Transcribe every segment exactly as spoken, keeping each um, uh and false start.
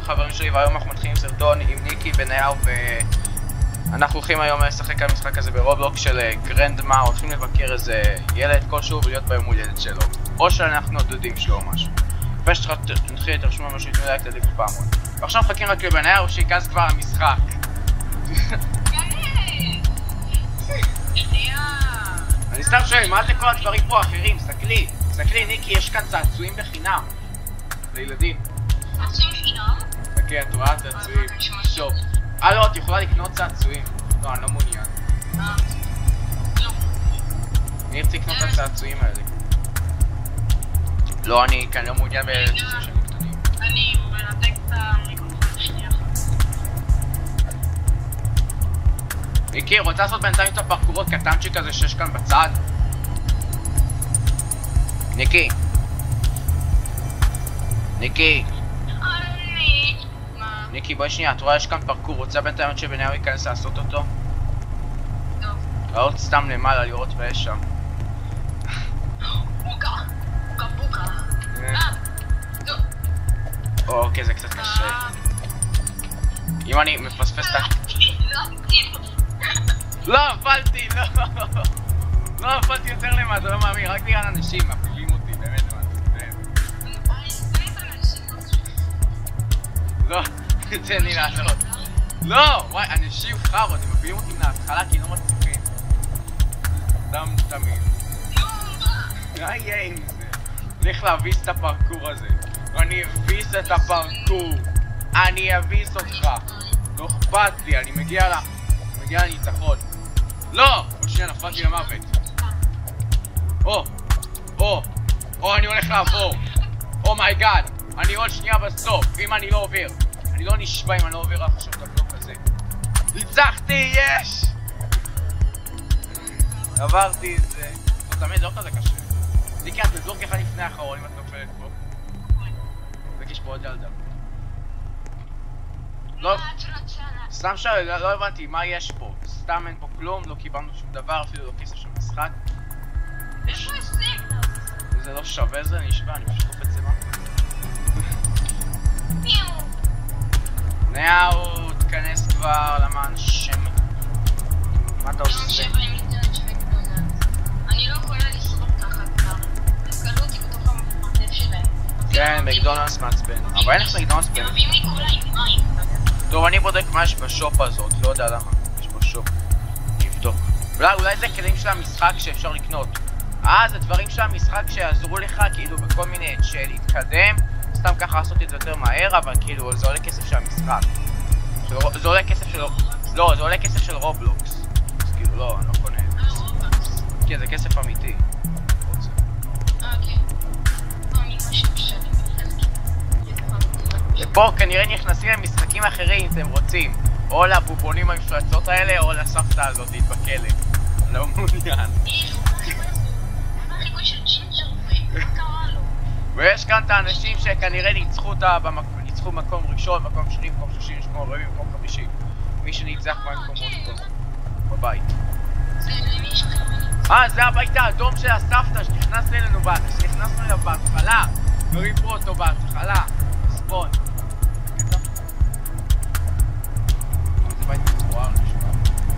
חברים שלי, והיום אנחנו מתחילים סרטון עם ניקי בניהו, ואנחנו הולכים היום לשחק על המשחק הזה ברובלוקס של גרנדמה. הולכים לבקר איזה ילד כלשהו ולהיות ביום הולדת שלו, או שאנחנו הדודים שלו או משהו. לפני שתתחיל את הרשמו משהו יתנו לייק תדליק פעמון, ועכשיו מחכים רק לבניהו שייכנס כבר למשחק. אני סתם שואל, מה זה כל הדברים פה אחרים? סתכלי, סתכלי ניקי, יש כאן צעצועים בחינם לילדים. צעצועים בחינם? חכה, את רואה צעצועים? שופ. אה לא, את יכולה לקנות צעצועים. לא, אני לא מעוניין. אה, לא. אני ארצה לקנות את הצעצועים האלה. לא, אני כאן לא מעוניין בצעצועים שהם קטנים. אני מנתק את המיקרופון שנייה אחת. ניקי, רוצה לעשות בינתיים את הפרקורות קטנצ'יק הזה שיש כאן בצד? ניקי. ניקי. אני... מה? ניקי, בואי שנייה, את רואה יש כאן פרקור, רוצה בינתיים שבניהו ייכנס לעשות אותו? טוב. לעלות סתם למעלה, לראות ויש שם. בוקה. בוקה בוקה. אה. טוב. אוקיי, זה קצת קשה. אם אני מפספס את ה... לא, נפלתי, לא. לא, נפלתי יותר למטה, לא מאמין, רק בגלל אנשים מפילים אותי, באמת, לא, תן לי לעשות. לא, וואי, אנשים חרו, אתם מפילים אותי מההתחלה כי לא מצליחים. דם תמיד. מה יהיה עם זה? צריך להביס את הפרקור הזה. אני אביס את הפרקור. אני אביס אותך. לא אכפת לי, אני מגיע ל... מגיע לניצחון. לא! או שנייה, נפלתי למוות. או! או! או, אני הולך לעבור. אומייגאד! אני עוד שנייה בסוף, אם אני לא עובר. אני לא נשבע אם אני לא עובר עכשיו את הבלוק הזה. ניצחתי, יש! עברתי את זה. זה תמיד לא כזה קשה. ניקי, את בבלוק אחד לפני האחרון אם את נופלת פה. ויש פה עוד ילדה. לא... סתם שאלה, לא הבנתי מה יש פה. סתם אין פה כלום, לא קיבלנו שום דבר, אפילו לא כסף של משחק. איפה הסים? זה לא שווה זה, נשבע, אני פשוט קופץ למה. מיהו? ניהו, תכנס כבר למען שם. מה אתה עושה? אני לא יכולה לשרוד ככה כבר. גלו אותי בתוך המרתף שלהם. כן, מקדונלדס מעצבן. אבל אין לך מקדונלדס מעצבן. הם מביאים לי קולה עם מים. טוב, אני בודק מה יש בשופ הזאת, לא יודע למה. יש בשופ. נבדוק. אולי, אולי זה כלים של המשחק שאפשר לקנות. אה, זה דברים של המשחק שיעזרו לך, כאילו, בכל מיני, שלהתקדם. סתם ככה לעשות את זה יותר מהר, אבל כאילו, זה עולה כסף של המשחק. זה עולה כסף של... לא, זה עולה כסף של רובלוקס. אז כאילו, לא, אני לא קונה את זה. כן, זה כסף אמיתי. ופה כנראה נכנסים למשחקים אחרים אם אתם רוצים. או לבובונים המפלצות האלה, או לסבתא הזאת בכלא. לא מעוניין. ויש כאן את האנשים שכנראה ניצחו ניצחו מקום ראשון, מקום שני, מקום שלישי, מקום רביעי, מקום חמישי. מי שניצח במקומות פה. בבית. אה, זה הבית האדום של הסבתא שנכנס אלינו, שנכנסנו אליו בהתחלה. וריפו אותו בהתחלה. ספון. זה בית מצורר נשמע.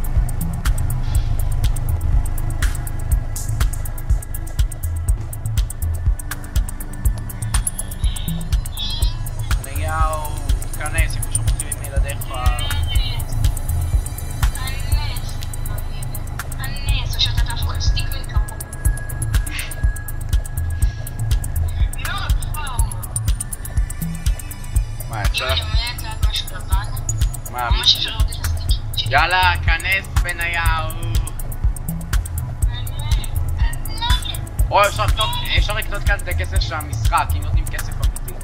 ניהו, תכנס, איפה שחוצים עם ילדיך. הנס, או שאתה תהפוך לסטיק מלכמות. לא, מה, אפשר? אם אני אומרת ליד משהו לבן, מה? ממש אפשר לראות את הסטיקים שלי. יאללה, כנס בניהו. או אפשר לקנות, אפשר לקנות כאן את הכסף של המשחק, אם נותנים כסף אמיתי.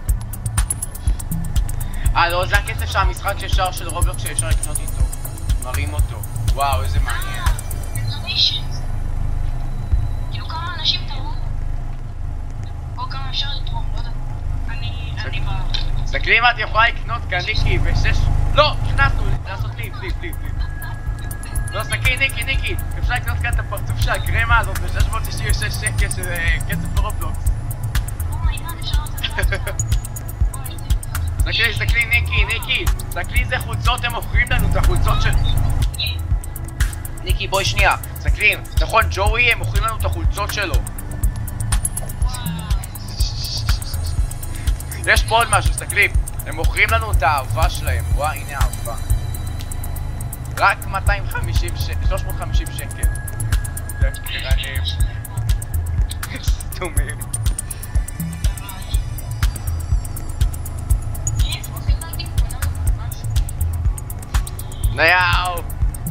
אה לא, זה הכסף של המשחק שאפשר, של רובלוקס שאפשר לקנות איתו. מראים אותו. וואו, איזה מעניין. דוניישנס. כאילו כמה אנשים תראו. או כמה אפשר לתרום, לא יודע. אני, אני ב... תסתכלי מה את יכולה לקנות כאן ניקי בשש... לא! נכנסנו לעשות ליפ, ליפ, ליפ, ליפ. לא, תסתכלי ניקי, ניקי. אפשר לקנות כאן את הפרצוף של הגרמה הזאת ב-שש מאות שישים ושש שקל של כסף ברובלוקס. אומייגאד, אפשר לעשות את זה. תסתכלי, תסתכלי, ניקי, ניקי, תסתכלי איזה חולצות הם מוכרים לנו, את החולצות של... ניקי, בואי שנייה, תסתכלי, נכון, ג'וי, הם מוכרים לנו את החולצות שלו. יש פה עוד משהו, תסתכלי, הם מוכרים לנו את האהבה שלהם, וואה, הנה האהבה. רק מאתיים וחמישים שקל, שלוש מאות וחמישים שקל. זה קרנים. סתומים. ניאו!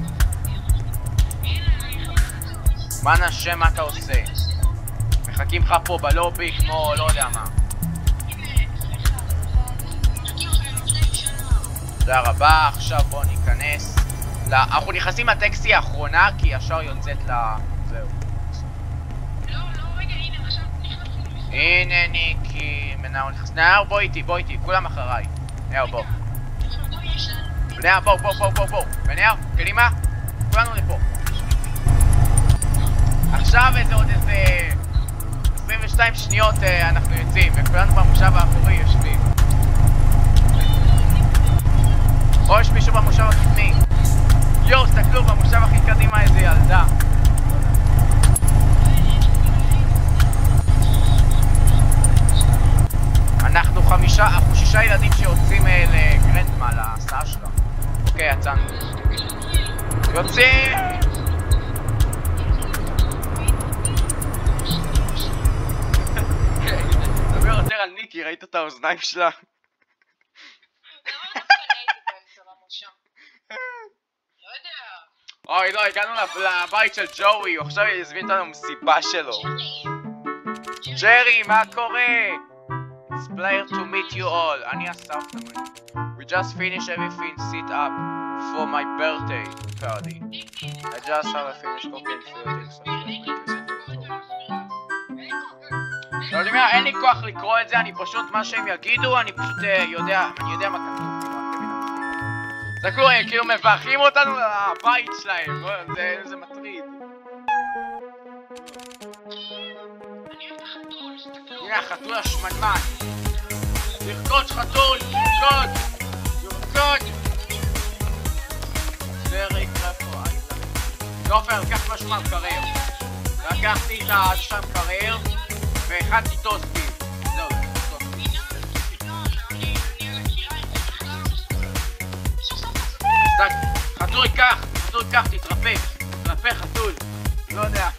מה נשם מה אתה עושה? מחכים לך פה בלובי כמו לא יודע מה. תודה רבה, עכשיו בואו ניכנס. אנחנו נכנסים לטקסטי האחרונה כי ישר יוצאת ל... זהו. לא, לא, רגע, הנה, עכשיו נכנסים. הנה ניקי, מנאו נכנס. נאו, בוא איתי, בוא איתי, כולם אחריי. נאו, בוא. נאו, בוא, בוא, בוא, בוא, בוא. ונאו, קדימה, כולנו לפה. עכשיו איזה עוד איזה... עשרים ושתיים שניות אנחנו יוצאים, וכולנו במושב האחורי יושבים. או יש מישהו במושב הקדמי. יואו, סתכלו, במושב הכי קדימה איזה ילדה. אנחנו חמישה, אנחנו שישה ילדים שיוצאים לגרנדמה, להסעה שלה. אוקיי, יצאנו. יוצאים! דבר יותר על ניקי, ראית את האוזניים שלה? אוי לא, הגענו לבית של ג'וי, הוא עכשיו יזמין אותנו מסיבה שלו. ג'רי, מה קורה? It's pleasure to meet you all. אני הסבתא. We just finished everything set up for my birthday party. I just have a finished cooking food. לא יודע מה, אין לי כוח לקרוא את זה, אני פשוט, מה שהם יגידו, אני פשוט יודע, אני יודע מה כתוב. תסתכלו, הם כאילו מברכים אותנו לבית שלהם, זה מטריד. הנה החתול השמנמן. לרקוד חתול, לרקוד, לרקוד. זה ריקה פה, הייתה. דופר, לקח משהו מהמקרר. לקחתי את השם קרר, והכנתי טוסטים. זהו, טוסטים. חתול ייקח, חתול ייקח, תתרפא, תתרפא חתול, לא יודע.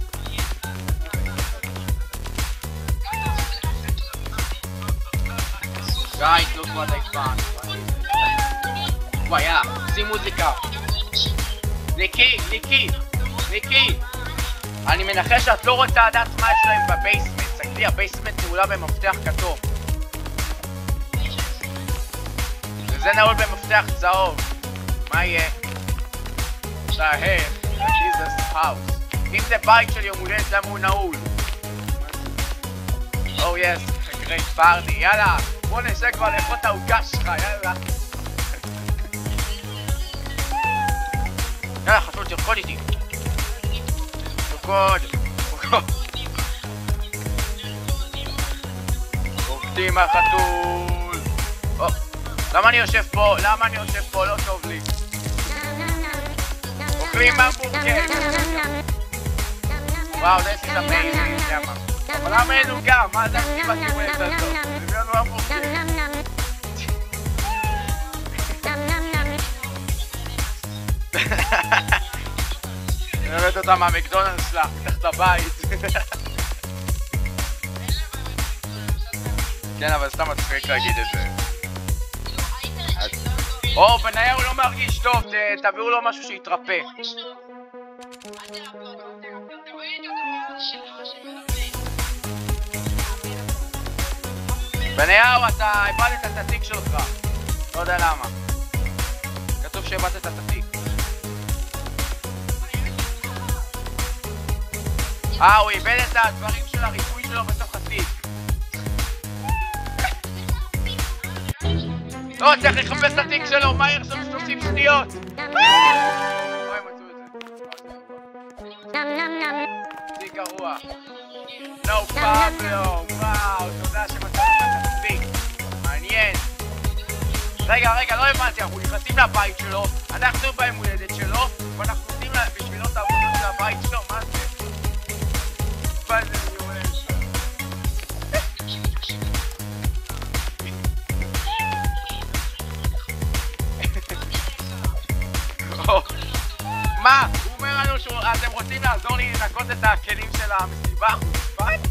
Guys, look what I found. וואי, יאללה, שים מוזיקה. ניקי, ניקי, ניקי. אני מנחש שאת לא רוצה לדעת מה יש להם בבייסמנט. תסתכלי, הבייסמנט נעולה במפתח כתוב. וזה נעול במפתח צהוב. מה יהיה? תהר, Jesus house. אם זה בית של יום הולדת, למה הוא נעול? Oh yes, a great party, יאללה, בוא נשא כבר לאכול את העוגה שלך, יאללה. יאללה, חתול, תרקוד איתי. תרקוד, תרקוד. רוקדים החתול. למה אני יושב פה? למה אני יושב פה? לא טוב לי. אוכלים המבורגר. וואו, this is amazing, זה מה. אבל למה אין עוגה? מה זה הסיבה כיבולת הזאת? זה מאוד המבורגר. אני הבאת אותה מהמקדונלד שלה, מתחת לבית. כן, אבל סתם מצחיק להגיד את זה. או, בניה הוא לא מרגיש טוב, תביאו לו משהו שיתרפא. בניהו, אתה איבדת את התיק שלך. לא יודע למה. כתוב שאיבדת את התיק. אה, הוא איבד את הדברים של הריפוי שלו בתוך התיק. לא, צריך לחפש את התיק שלו, מה יחשוב שלושים שניות? אוי, מצאו את זה. זה גרוע. לא פאבלו, וואו, תודה שמצאנו את התיק. מעניין. רגע, רגע, לא הבנתי, אנחנו נכנסים לבית שלו, אנחנו ביום הולדת שלו, ואנחנו נותנים בשבילו את העבודות של הבית שלו, מה זה? מה זה אני אומר? מה? הוא אומר לנו שאתם רוצים לעזור לי לנקות את הכלים של המסיבה? חוצפן?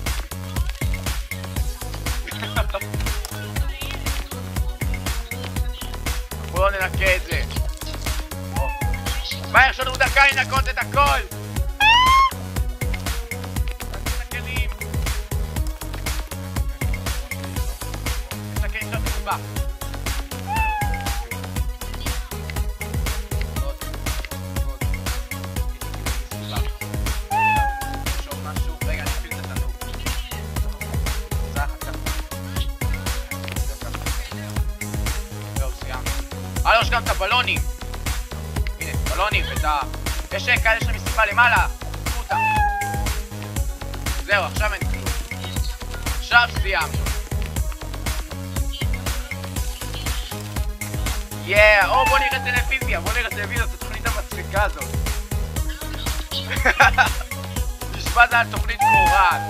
בואו לא ננקה את זה. מה, יש לנו דקה לנקות את הכל? נקה את הכלים. את הכלים של המסיבה. הלו, יש גם את הבלונים. הנה, בלונים ואת ה... יש כאלה של מסיבה למעלה. תקחו אותם. זהו, עכשיו אין כלום. עכשיו סיימנו. יאה, או בוא נראה טלוויזיה, בוא נראה טלוויזיה, את התוכנית המצחיקה הזאת. נשמעת על תוכנית קורת.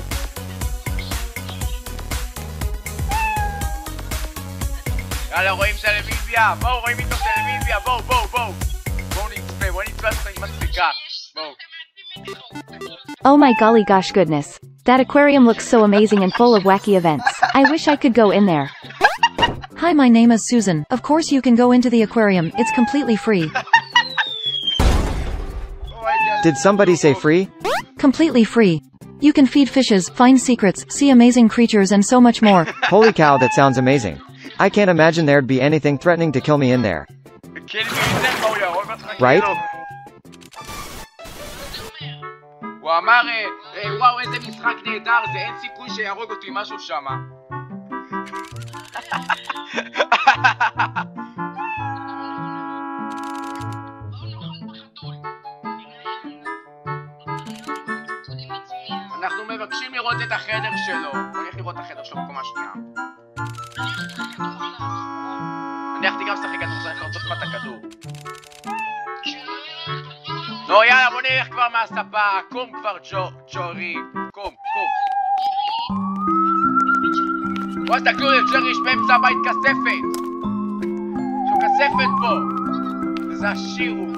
יאללה, רואים טלוויזיה, בואו, רואים איתו טלוויזיה, בואו, בואו, בואו. בואו נצפה, בואו נצפה תוכנית מצחיקה. בואו. Oh my golly gosh goodness. That aquarium looks so amazing and full of wacky events. I wish I could go in there. Hi, my name is Susan. Of course you can go into the aquarium, it's completely free. Did somebody say free? Completely free. You can feed fishes, find secrets, see amazing creatures and so much more. Holy cow, that sounds amazing. I can't imagine there'd be anything threatening to kill me in there. Right? הוא אמר, וואו, איזה משחק נהדר, זה אין סיכוי שיהרוג אותי משהו שמה. אנחנו מבקשים לראות את החדר שלו. בוא נלך לראות את החדר שלו בקומה שנייה. אני הלכתי גם לשחק כדורסל, אני רוצה לך את הכדור. נו יאללה, בוא נלך כבר מהספה, קום כבר ג'ורי, קום, קום. בוא תסתכלו לג'רי, יש באמצע הבית כספת. יש לו כספת פה. וזה השיר הוא.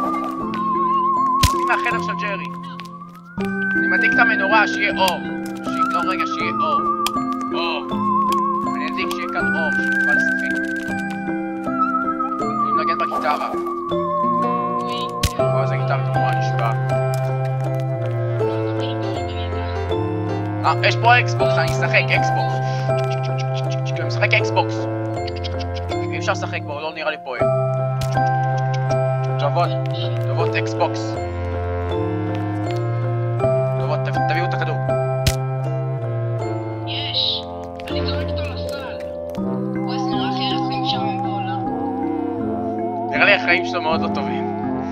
אני מהחדר של ג'רי. אני מדליק את המנורה, שיהיה אור. לא רגע, שיהיה אור. אור. אני אדליק שיהיה כאן אור, שנוכל לשחק. אני מנגן בגיטרה. וואו, איזה גיטרה נורא נשבע. אה, יש פה אקסבוקס, אני אשחק, אקסבוקס. אני משחק אקסבוקס. אי אפשר לשחק בו, לא נראה לי פועל. טובות, טובות אקסבוקס. טובות, תביאו את הכדור. יש, אני זורק אותו לסל. וואי, זה נורא הכי רחים שם בעולם. נראה לי החיים שלו מאוד לא טובים.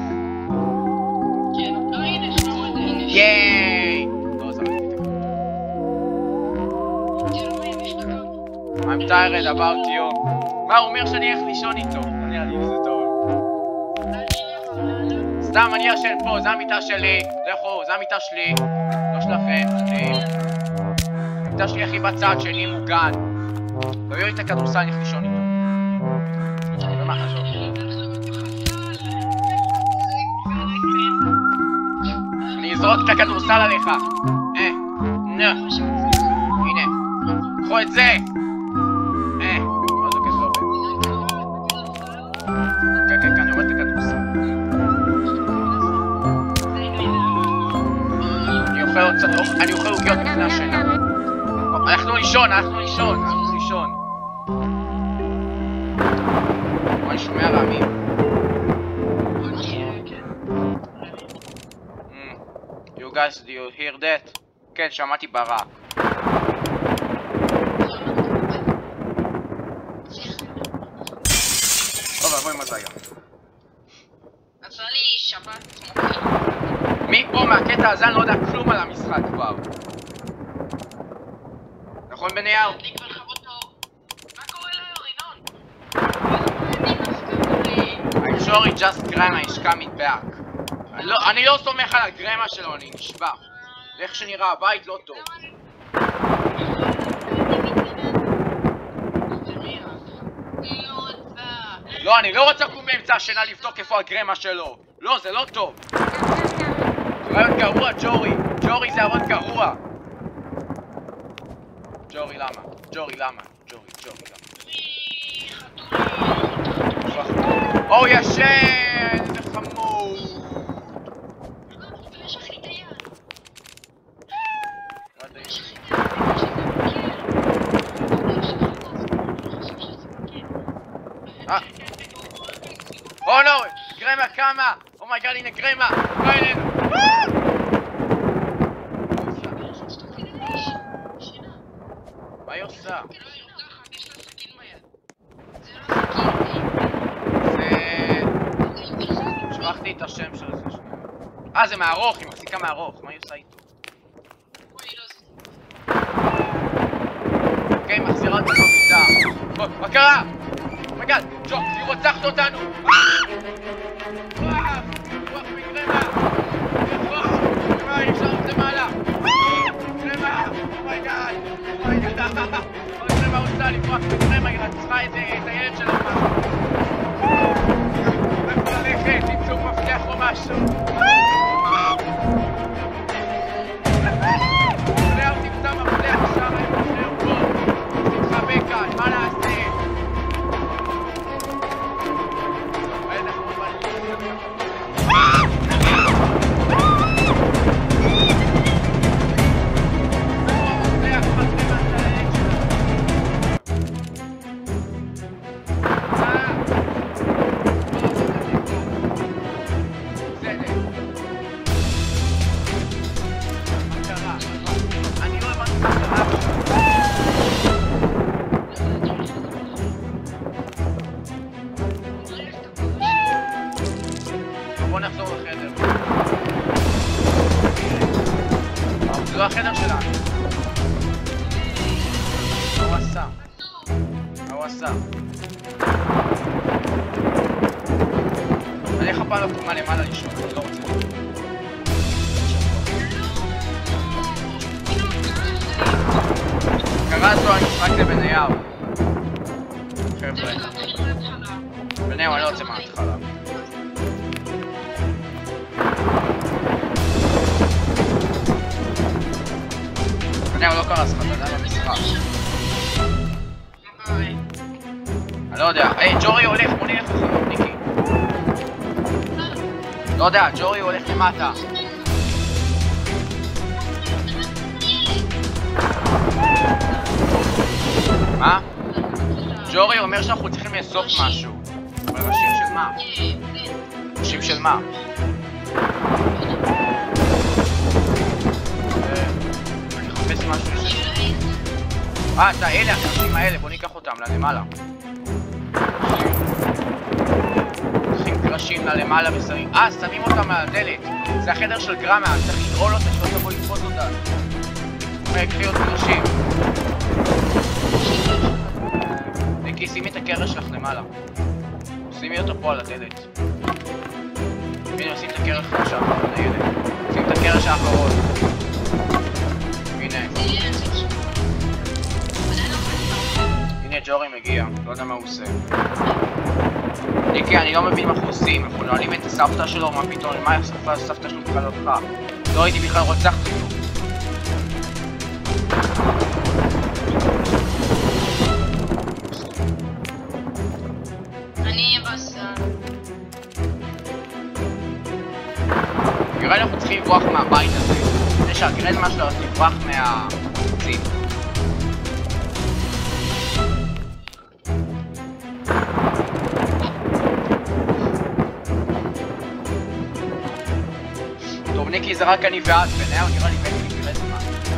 כן, לא, הנה, שלום את זה, הנה. ייי! לא, זרקתי את הכדור. תראו, הנה, יש דקה. I'm tired about you. מה, הוא אומר שאני אלך לישון איתו. לא נראה לי שזה טוב. סתם, אני ישן פה, זה המיטה שלי. לכו, זה המיטה שלי. לא שלכם, שלי. המיטה שלי הכי בצד שלי מוגן. תביאו לי את הכדורסל, אני אלך לישון איתו. ומה חשוב? אני אזרוק את הכדורסל עליך. אה, נה. הנה. קחו את זה. אה, מה זה כזה עובד? כן, כן, כן, אני רואה את הכדורסל. אני אוכל עוד קצת אוכל, אני אוכל עוגיות לפני השינה. אנחנו לישון, אנחנו לישון, אנחנו לישון. אני שומע רעמים. You guys, do you hear that? כן, שמעתי ברע. טוב, אבוי מה זה היה. עשה לי שבת. מפה מהקטע הזה אני לא יודע כלום על המשחק כבר. נכון בנייר? אני כבר חוות לו. מה קורה ליור, ינון? ג'ורי just grandma is coming back. אני לא סומך על הגרמה שלו, אני נשבע. ואיך שנראה הבית לא טוב. לא, אני לא רוצה לקום באמצע השינה לבדוק איפה הגרמה שלו. לא, זה לא טוב. זה רעיון גרוע, ג'ורי. ג'ורי זה רעיון גרוע. ג'ורי למה? ג'ורי למה? ג'ורי, ג'ורי למה? או ישן! איזה חמוד! או לא! גרמה קמה! אומייגאד, הנה גרמה! בוא אלינו! מה היא עושה? שכחתי את השם של זה שנייה. אה, זה מהארוך, היא מחזיקה מהארוך, מה היא עושה איתו? אוקיי, מחזירה אותי במיטה. מה קרה? אומייגאד, ג'ו, היא רוצחת אותנו! וואו! רוח מגרמה! רוח! גרמה, היא אפשר את זה מעלה! גרמה! אומייגאד! אומייגאד! גרמה עושה לי, רוח מגרמה, היא רצחה את הילד שלו משהו. ללכת, תמצאו מפתח או משהו. זהו, תמצא מפתח שם, זהו פה. תתחבא כאן, מה נעשה? אנחנו רואים בוא נחזור לחדר. זה לא החדר שלנו. מה הוא עשה? מה הוא עשה? אני חפה לו קומה למעלה לישון, אני לא רוצה. קרה זו המשחק לבניהו. חבר'ה. בניהו, אני לא רוצה מההתחלה. בניהו לא קרה סחת, אתה יודע במשחק. אני לא יודע. היי, ג'ורי הולך, בוא נלך לחנות, ניקי. לא יודע, ג'ורי הולך למטה. מה? ג'ורי אומר שאנחנו צריכים לאסוף משהו. אבל ראשים של מה? ראשים של מה? אני חפש משהו ש... אה, את האלה, הראשים האלה, בוא ניקח אותם ללמעלה. צריכים קרשים ללמעלה ושמים... אה, שמים אותם מהדלת. זה החדר של גרמה, צריך לדרול אותה שלא תבוא לתפוס אותה. קחי עוד קרשים. ניקי, שימי את הקרש שלך למעלה. שימי אותו פה על הדלת. הנה, שים את הקרש האחרון לילד. שים את הקרש האחרון. הנה. הנה ג'ורי מגיע, לא יודע מה הוא עושה. ניקי, אני לא מבין מה אנחנו עושים. אנחנו נועלים את הסבתא שלו, מה פתאום? מה הסבתא שלו בכלל אותך? לא הייתי בכלל רוצחת אותו. נראה לי אנחנו צריכים לברוח מהבית הזה. זה שהגרנמה שלו תברח מהחוצים. טוב, ניקי, זה רק אני ואת, ונאו נראה לי בטח נקראת מה.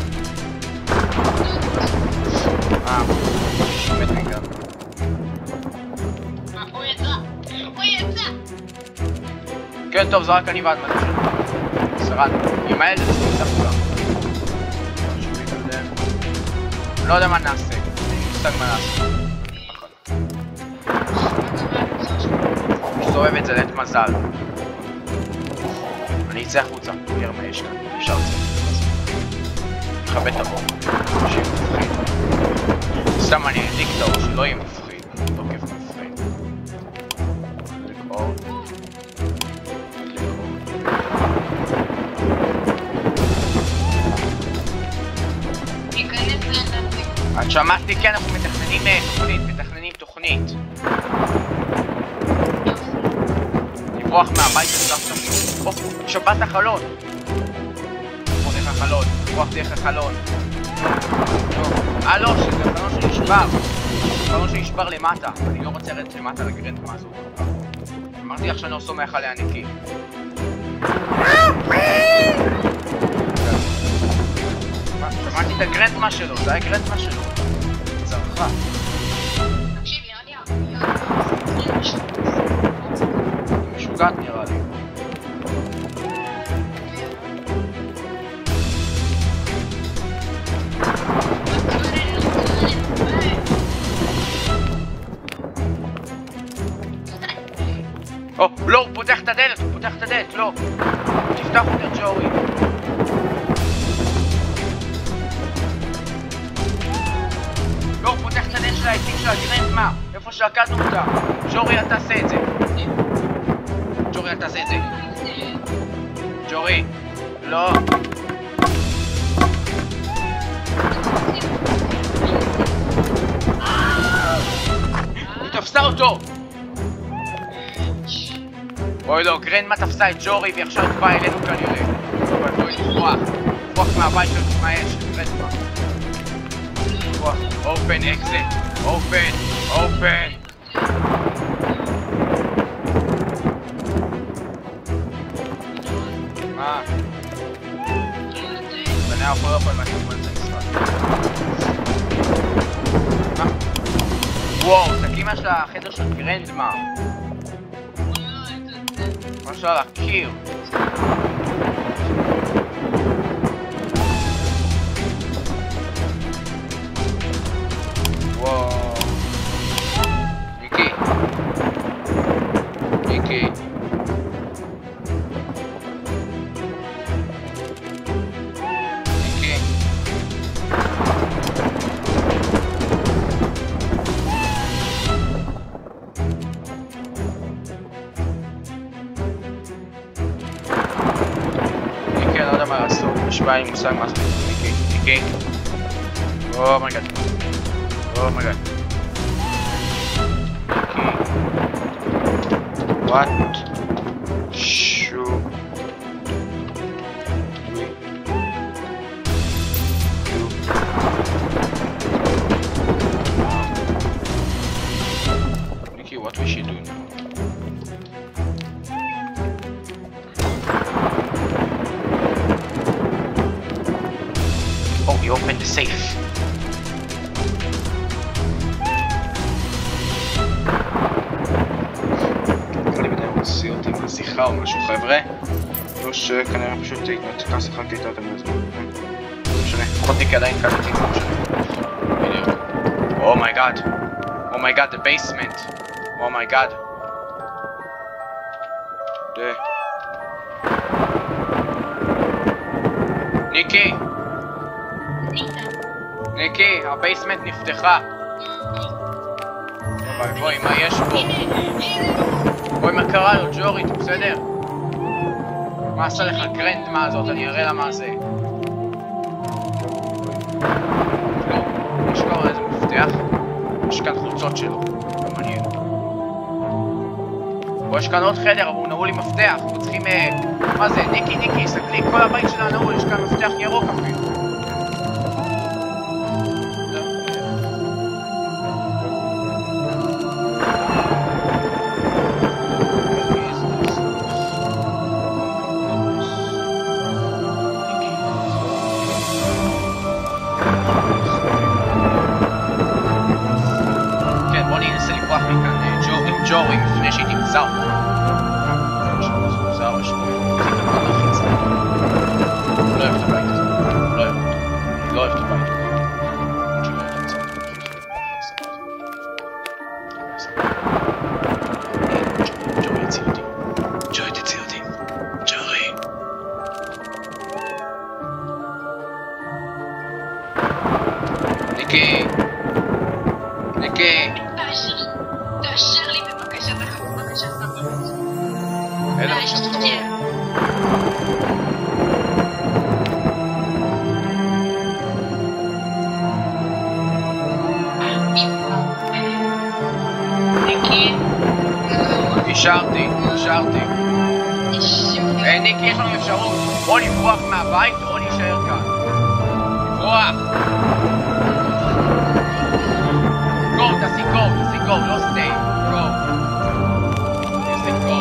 אה, שישים מטרים גם. הוא יצא! הוא יצא! כן, טוב, זה רק אני ואת מדבר. שרד, עם הילד הזה נמצא פה גם. לא יודע מה נעשה, אין לי מושג מה נעשה. מסתובב את זה לית מזל. אני אצא החוצה, נראה מה יש כאן, אפשר לצאת. נכבד את הבור. שיהיה מפחיד. סתם אני אדליק את האור שלא יהיה מפחיד. לא כיף מפחיד. נדליק אור. נדליק אור. את שמעתי, כן, אנחנו מתכננים תוכנית, מתכננים תוכנית. לברוח מהבית שלך שם. אוף, שבת החלון. לברוח דרך החלון, לברוח דרך החלון. אה לא, שזה החלון שנשבר. החלון שנשבר למטה. אני לא רוצה לרדת למטה לגרנד מה זו. אמרתי לך שאני לא סומך עליה נקי. שמעתי את הגרנדמה שלו, זה היה גרנדמה שלו. צרחה. תקשיב, נראה לי... משוגעת נראה לי. או, לא, הוא פותח את הדלת, הוא פותח את הדלת, לא. תפתח אותה, ג'ורי. לא, הוא פותח את הדלת של העצים של הגרנדמה, איפה שעקדנו אותה. ג'ורי, אל תעשה את זה. ג'ורי, אל תעשה את זה. ג'ורי, לא. היא תפסה אותו. אוי לא, גרנדמה תפסה את ג'ורי והיא עכשיו תבעה אלינו כנראה. בואי, תברוח. תברוח מהבית של מהאש, גרנדמה. תברוח. אופן, אקזיט. אופן, אופן. מה? בני אנחנו לא יכולים לעשות בו את זה משחק. מה? וואו, תקים מה של החדר של גרנדמה. משהו על הקיר. וואו. ניקי. ניקי. ניקי. מה לעשות, נשבע לי מושג מה לעשות, ניקי, ניקי. או מייגאד. או מייגאד. ניקי. וואט? שו. ניקי, what we should do now? We opened the safe. נראה לי בינתיים רוצים אותי עם השיחה או משהו חבר'ה. לא שכנראה פשוט התנתקה שיחה קליטה יותר מהזמן. לא משנה, פחות ניקי עדיין קלטתי, לא משנה. Oh my god. Oh my god, the basement. Oh my god. ניקי. ניקי, הבייסמנט נפתחה. בואי, מה יש פה? בואי, מה קרה לו, ג'ורי, אתה בסדר? מה עשה לך גרנדמה הזאת? אני אראה לה מה זה. לא, יש כבר איזה מפתח. יש כאן חולצות שלו. לא מעניין. בואי, יש כאן עוד חדר, אבל הוא נעול עם מפתח. אנחנו צריכים... מה זה? ניקי, ניקי, סתכלי, כל הבית שלה נעול, יש כאן מפתח ירוק אפילו. ג'ורי לפני שהיא תמצא אותה. זה הראש שלי. זה כמובן להחיץ. לא אוהב את הבית הזה. לא אוהב אותו. לא אוהב את הבית הזה. ג'ורי יצא. תציל אותי. ג'וי, תציל אותי. ג'וי. ניקי. ניקי. תאשר לי בבקשה, בבקשה, סבבה. איזה בבקשה סבבה. אישרתי, אישרתי. היי ניקי, יש לנו אפשרות או לברוח מהבית או להישאר כאן. לברוח! גו, תעשי גו, תעשי גו, לא סטי. גו. תעשי גו.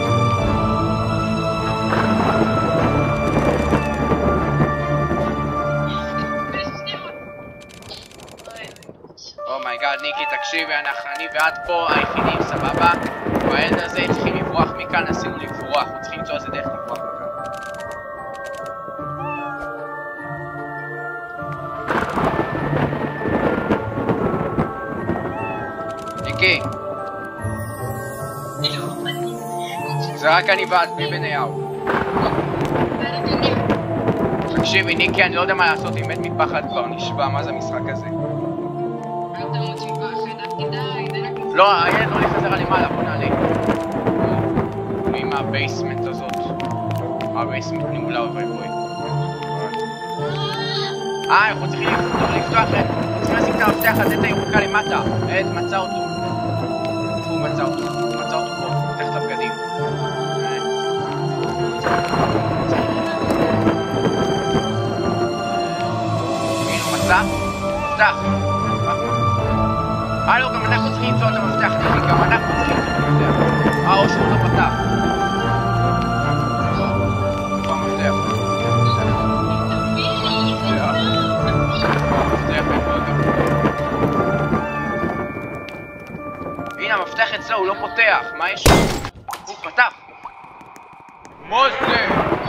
אומייגאד, ניקי, תקשיבי, אני ואת פה היחידים, סבבה? והילד הזה התחיל לברוח מכאן, ניסינו לברוח, הוא צריך למצוא איזה דרך לברוח מכאן. ניקי! זה רק אני ואת, בלי בניהו. תקשיבי, ניקי, אני לא יודע מה לעשות, אם מת מפחד כבר נשבע, מה זה המשחק הזה? לא, הילד לא לחזר למעלה, בוא נעלה. עם הבייסמנט הזאת. הבייסמנט נמולה ובוי בוי. אה, אנחנו צריכים לפתוח, צריכים לשים את המפתח הזה, את הירוקה למטה. עד, מצא אותו. איפה הוא מצא אותו? מצא אותו פה, פותח את הבגדים. הנה, הוא מצא? פתח. אה לא, גם אנחנו צריכים למצוא את המפתח, ניקי, גם אנחנו צריכים למצוא את המפתח. אה, או שהוא לא פתח. איפה המפתח? המפתח איפה? הנה, המפתח אצלו, הוא לא פותח. מה יש? הוא פתח. מה זה?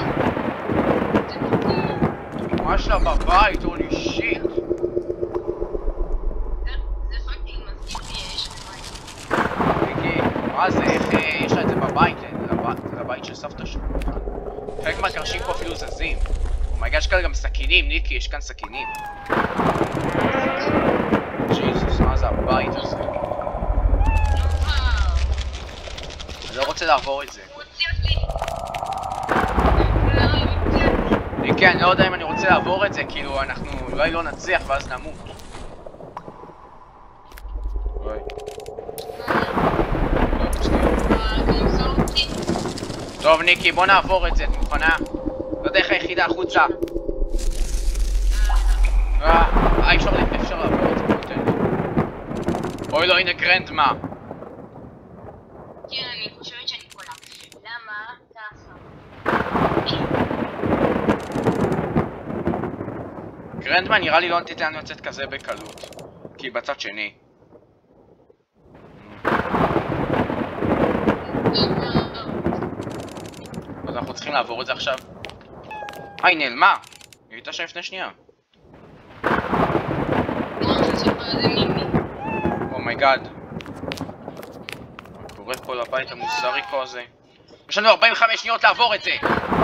מה שלה בבית? הולי שיט. מה זה? איך יש לה את זה בבית? זה לבית של סבתא שלו. חלק מהקרשים פה אפילו זזים. אומייגאד, יש כאן גם סכינים, ניקי, יש כאן סכינים. ג'יזוס, מה זה הבית הזה? אני לא רוצה לעבור את זה. ניקי, אני לא יודע אם אני רוצה לעבור את זה, כאילו אנחנו אולי לא נצליח ואז נמות. טוב ניקי, בוא נעבור את זה, את מוכנה? זו הדרך היחידה החוצה. אה, אפשר לעבור את זה, נותן לי. אוי לא, הנה גרנדמה. כן, אני חושבת שאני קולה. למה? ככה. גרנדמה נראה לי לא נתת לנו לצאת כזה בקלות. כי בצד שני. אז אנחנו צריכים לעבור את זה עכשיו. היי, נעלמה! היא הייתה שם לפני שנייה. אומייגאד. מה קורה פה לבית המוסריקו הזה? יש לנו ארבעים וחמש שניות לעבור את זה!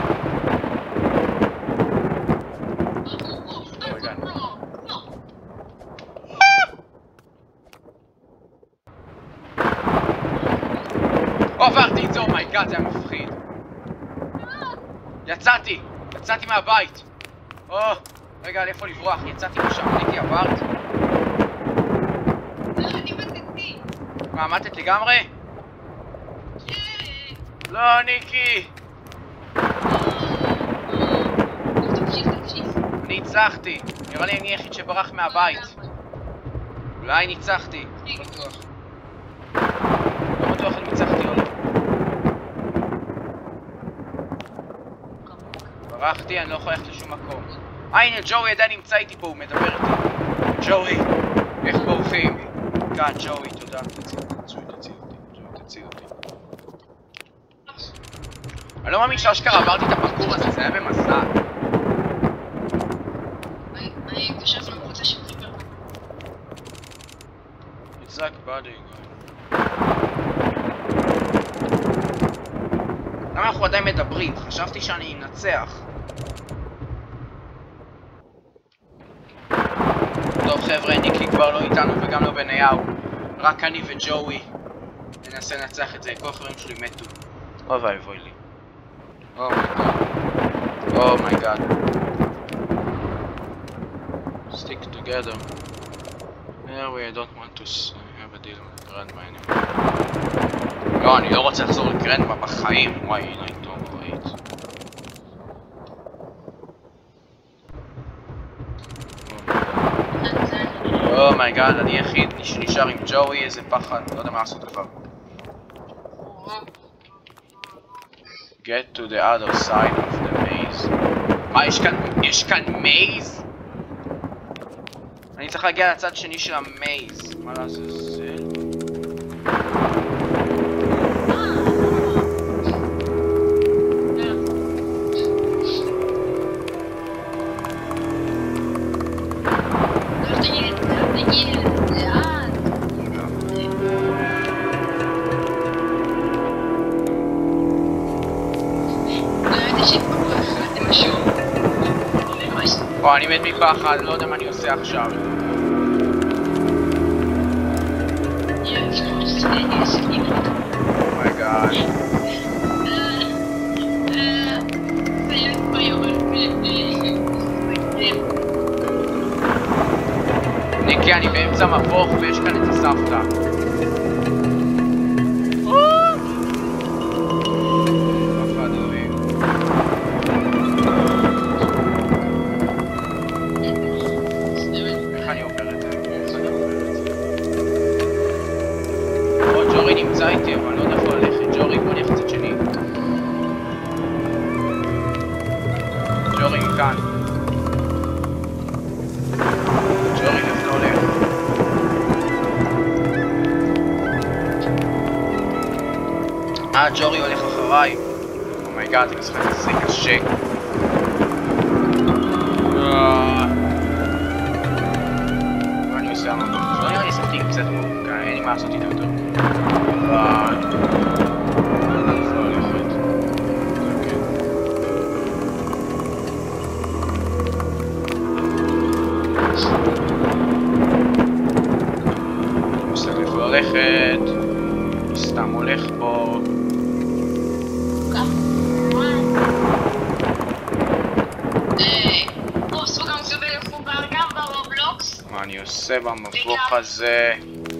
עברתי את זה, אומייגאד, זה היה מפחיד. יצאתי! יצאתי מהבית! או, רגע, לאיפה לברוח? יצאתי משם, ניקי, עברת? לא, אני מתתי. מה, מתת לגמרי? כן. לא, ניקי! תמשיך, תמשיך. אני הצלחתי. נראה לי אני היחיד שברח מהבית. אולי ניצחתי. לא בטוח. לא בטוח אם ניצחתי או לא. ברחתי, אני לא יכול ללכת לשום מקום. אה, הנה, ג'וי עדיין נמצא איתי פה, הוא מדבר איתי. ג'וי, איך בורחים? כאן, ג'וי, תודה. תציל אותי, ג'וי, תציל אותי, ג'וי, תציל אותי. אני לא מאמין שאשכרה עברתי את הפרקור הזה, זה היה במסע. אני התקשרתי מחוצה של חיבר. יצחק, באדי, למה אנחנו עדיין מדברים? חשבתי שאני אנצח. טוב חבר'ה, ניקי כבר לא איתנו וגם לא בניהו. רק אני וג'וי ננסה לנצח את זה. כל החברים שלי מתו. אוי ואבוי לי. Oh my god. Stick together. Yeah, we don't want to have a deal with Grandma anymore. לא, אני לא רוצה לחזור לגרנדמה בחיים. וואי, הנה איתו, ראית. אומייגאד, אני יחיד שנשאר עם ג'וי, איזה פחד, לא יודע מה לעשות כבר. Get to the other side of the maze. מה, יש כאן, יש כאן maze? אני צריך להגיע לצד שני של המייז. מה לעזאזל? או, אני מת מפחד, לא יודע מה אני עושה עכשיו. אומייגאד. ניקי, אני באמצע מבוך ויש כאן את הסבתא. נמצא איתי, אבל לא יודע איפה ללכת. ג'ורי, בוא נלך לצד שני. ג'ורי, מכאן. ג'ורי, איפה לא הולך? אה, ג'ורי הולך אחריי. אומייגאד, אני משחק את זה קשה. מה אני עושה אמרנו? לא נראה לי שחקתי קצת פה, אין לי מה לעשות איתו יותר. אבל... לא יודע איפה ללכת. מסתכל איפה ללכת. סתם הולך פה. מה אני עושה במבוך הזה?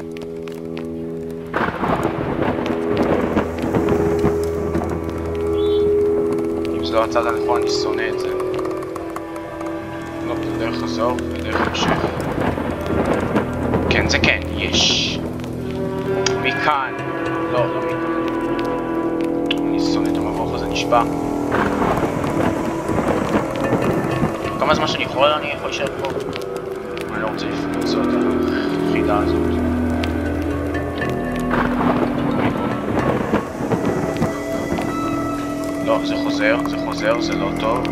זה לא הצד הנכון, אני שונא את זה. לא, זה דרך חזור ודרך המשך. כן, זה כן, יש. מכאן. לא, לא מכאן. אני שונא את המבוך הזה, נשבע. כמה זמן שאני יכול, אני יכול להישאר פה. אני לא רוצה לפצוע את החידה הזאת. לא, זה חוזר, זה חוזר, זה לא טוב.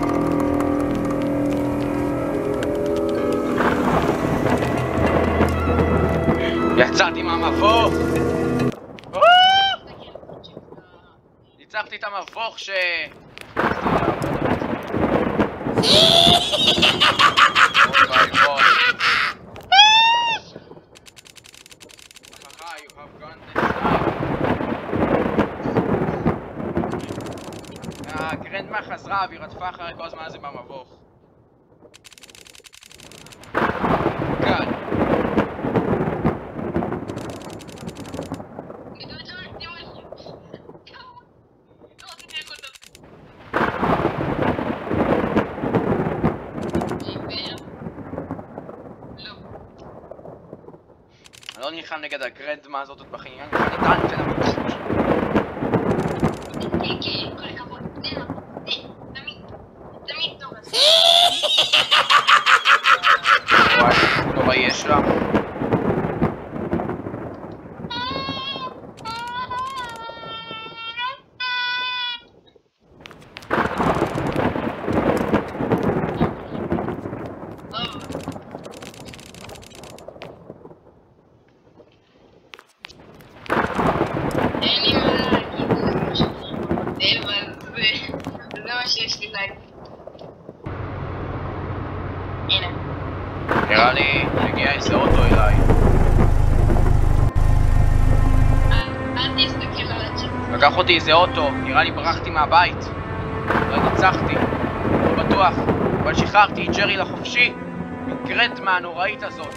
יצאתי מהמבוך! ניצחתי את המבוך ש... הגרנדמה חזרה והיא רדפה אחרי כל הזמן הזה במבוך. גאד. אני לא נלחם נגד הגרנדמה הזאת עוד בחיים, אני נלחם איתה, אני אתן לה מבחוץ. וואי, לא יש לה. אין לי מה להגיד, זה מה שאני חושב, אבל להם. הנה. נראה לי מגיע איזה אוטו אליי. אל תסתכל על הצ'אט. לקח אותי איזה אוטו, נראה לי ברחתי מהבית. לא ניצחתי, לא בטוח, אבל שחררתי את ג'רי לחופשי מגרנדמה הנוראית הזאת.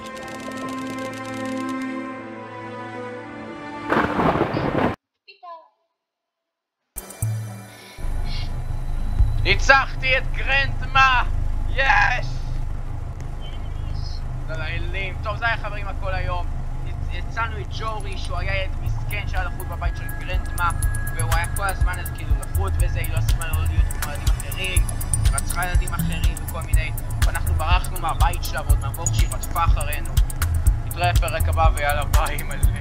ניצחתי את גרנדמה! יש! זה לאלים. טוב, זה היה חברים הכל היום. יצאנו את ג'ורי שהוא היה ילד מסכן שהיה לחוט בבית של גרנדמה, והוא היה כל הזמן איזה כאילו לחוט וזה, היא לא הסכימה לו להיות כמו ילדים אחרים, רצחה ילדים אחרים וכל מיני, ואנחנו ברחנו מהבית שלה ועוד מהבוך שהיא רדפה אחרינו. נתראה פרק הבא ויאללה ביי מלא.